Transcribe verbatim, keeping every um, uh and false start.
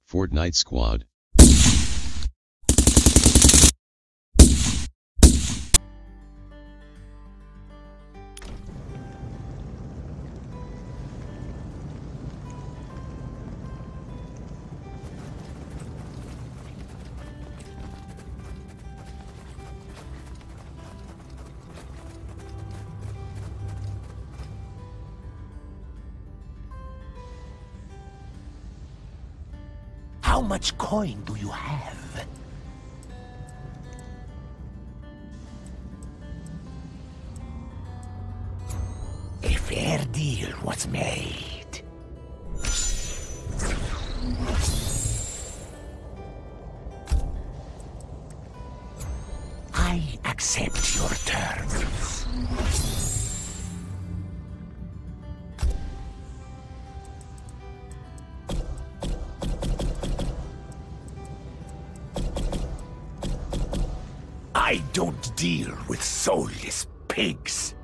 Fortnite Squad. How much coin do you have? A fair deal was made. I accept your terms. I don't deal with soulless pigs.